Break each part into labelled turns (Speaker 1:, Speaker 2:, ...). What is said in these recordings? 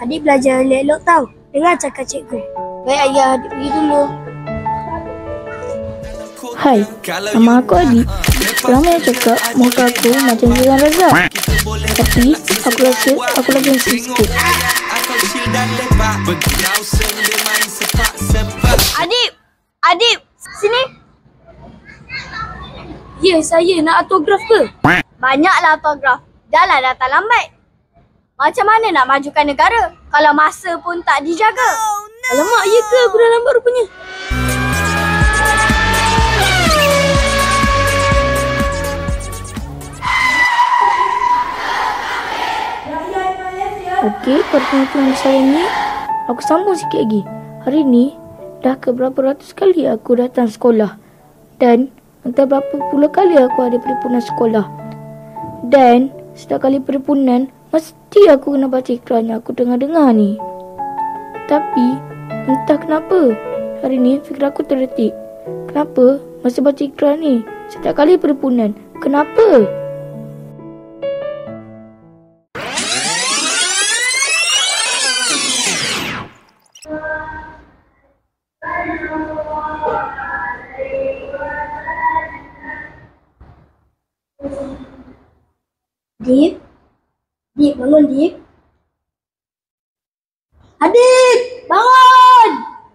Speaker 1: Adik belajar elok-elok tau. Dengar cakap cikgu. Baik ayah, adik pergi dulu.
Speaker 2: Hai, nama aku Adi. Ramai yang cakap muka aku macam Zilan Razak. Tapi aku rasa aku lagi handsome sikit.
Speaker 1: Adib, sini.
Speaker 2: Ya, saya nak autograf ke?
Speaker 1: Banyaklah autograf. Dah lah datang lambat. Macam mana nak majukan negara kalau masa pun tak dijaga?
Speaker 2: Alamak, ya ke aku dah lambat rupanya? Okey, pertemuan saya ni aku sambung sikit lagi. Hari ni dah ke berapa ratus kali aku datang sekolah. Dan entah berapa puluh kali aku ada perhimpunan sekolah. Dan setiap kali perhimpunan mesti aku kena baca iklan yang aku dengar-dengar ni. Tapi entah kenapa hari ni fikir aku terdetik. Kenapa masa baca iklan ni setiap kali perhimpunan? Kenapa?
Speaker 1: Dip, bangun Dip. Adik, bangun!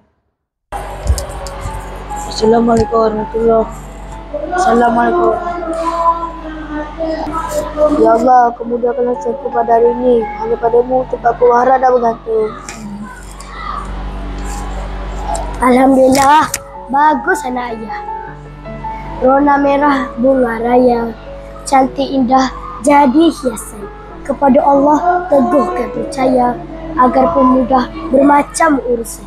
Speaker 2: Assalamualaikum warahmatullahi. Assalamualaikum. Ya Allah, kemudahkanlah saya pada hari ini. Hanya padamu tempat aku harap dan bergantung.
Speaker 1: Alhamdulillah, bagus anak ayah. Rona merah bunga raya, cantik indah jadi hiasan. Kepada Allah teguhkan percaya, agar pemuda bermacam urusan.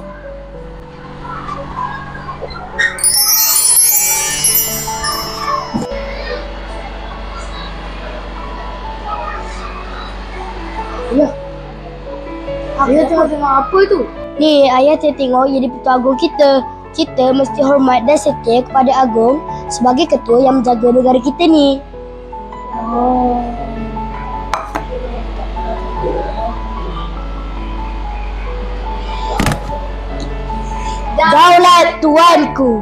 Speaker 2: Ayah tengok apa tu?
Speaker 1: Ni ayah tengok jadi Ketua Agung kita. Kita mesti hormat dan setia kepada Agung sebagai ketua yang menjaga negara kita ni.
Speaker 2: Oh.
Speaker 1: Daulat tuanku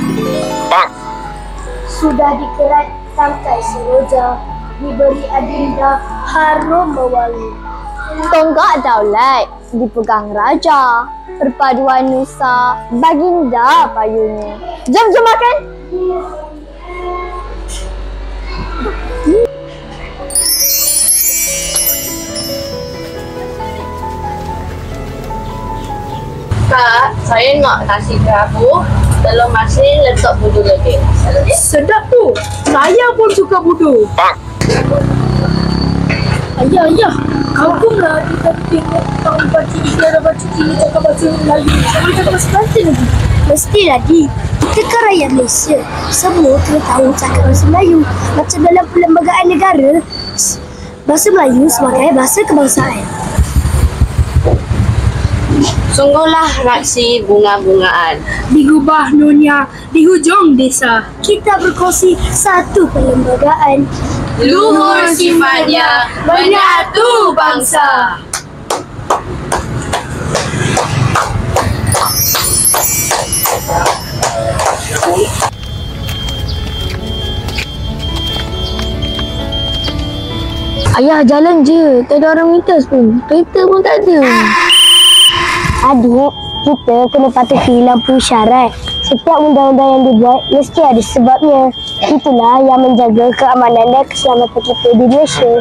Speaker 1: sudah dikerat tangkai seroja, diberi adinda harum mewangi.
Speaker 3: Tonggak daulat dipegang raja, perpaduan nusa baginda payungnya. Jom makan.
Speaker 4: Kak, saya nak nasi kerabu, telur masin, letak budu lagi.
Speaker 2: Sedap tu. Saya pun suka budu. Ayah, kampung lah kita tengok tahun baca ikhlas baca kini cakap bahasa Melayu. Sampai cakap bahasa Kelantan lagi.
Speaker 1: Mestilah kita kan rakyat Malaysia. Semua kena tahu cakap bahasa Melayu. Macam dalam perlembagaan negara, bahasa Melayu sebagai bahasa kebangsaan.
Speaker 4: Sungguhlah raksi bunga-bungaan
Speaker 2: Digubah Nyonya di hujung desa.
Speaker 1: Kita berkongsi satu perlembagaan,
Speaker 4: luhur sifatnya menyatu bangsa.
Speaker 2: Ayah jalan je, tak ada orang mintas pun. Kereta pun tak ada.
Speaker 1: Adik, kita kena patuhi lampu isyarat. Setiap undang-undang yang dibuat mesti ada sebabnya. Itulah yang menjaga keamanan dan keselamatan kita di Malaysia.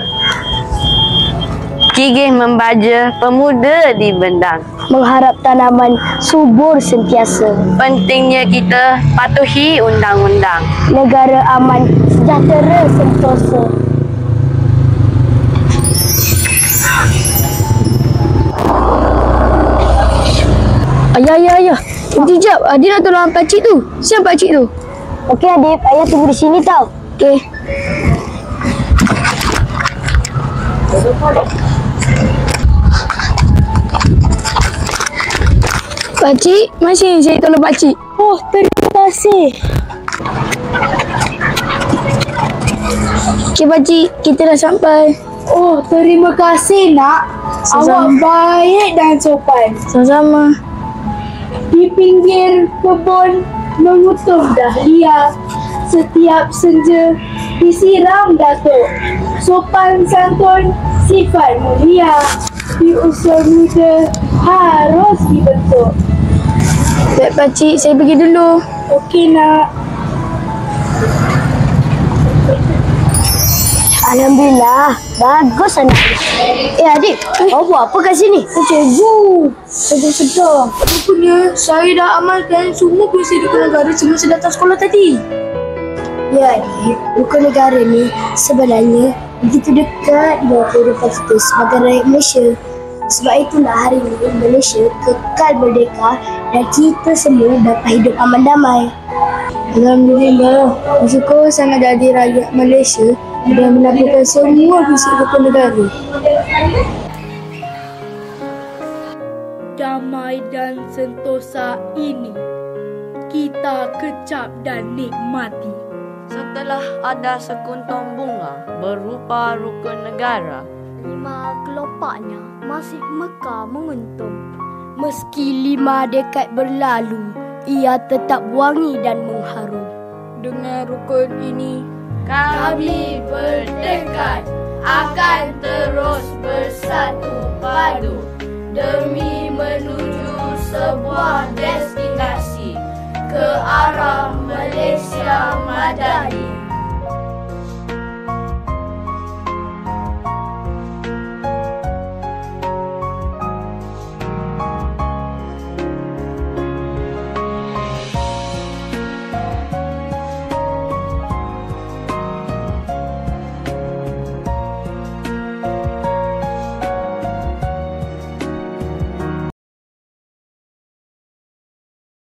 Speaker 4: Gigih membaja, pemuda dibendang.
Speaker 1: Mengharap tanaman subur sentiasa.
Speaker 4: Pentingnya kita patuhi undang-undang.
Speaker 1: Negara aman, sejahtera sentosa.
Speaker 2: Ayah. Sekejap, Adik nak tolong pakcik tu. Siapa pakcik tu?
Speaker 1: Okey Adik, ayah tunggu di sini tau.
Speaker 2: Okey. Pakcik, masih saya tolong pakcik.
Speaker 1: Oh, terima kasih.
Speaker 2: Okey pakcik, kita dah sampai.
Speaker 1: Oh, terima kasih nak.
Speaker 2: Awak baik dan sopan.
Speaker 1: Sama-sama.
Speaker 2: Di pinggir kebun mengutung dahlia. Setiap senja disiram datuk. Sopan santun, sifat mulia. Di usia muda harus dibentuk.
Speaker 1: Baik pakcik, saya pergi dulu.
Speaker 2: Okey nak.
Speaker 1: Alhamdulillah, bagus anak. Adik, kau buat apa kat sini?
Speaker 2: Cikgu, sedar-sedar. Rupanya saya dah amalkan semua puisi rukun negara semasa datang sekolah tadi.
Speaker 1: Ya, adik. Rukun negara ni sebenarnya begitu dekat dengan kehidupan kita sebagai rakyat Malaysia. Sebab itulah hari ini Malaysia kekal merdeka dan kita semua dapat hidup aman damai.
Speaker 2: Alhamdulillah, bersyukur sangat jadi rakyat Malaysia dan melakukan semua puisi rukun negara. Damai dan sentosa ini kita kecap dan nikmati.
Speaker 4: Setelah ada sekuntum bunga berupa rukun negara,
Speaker 3: 5 kelopaknya masih mekar menguntung.
Speaker 2: Meski 5 dekad berlalu, ia tetap wangi dan mengharum. Dengan rukun ini,
Speaker 4: kami bertekad akan terus bersatu padu demi menuju sebuah destinasi ke arah Malaysia Madani.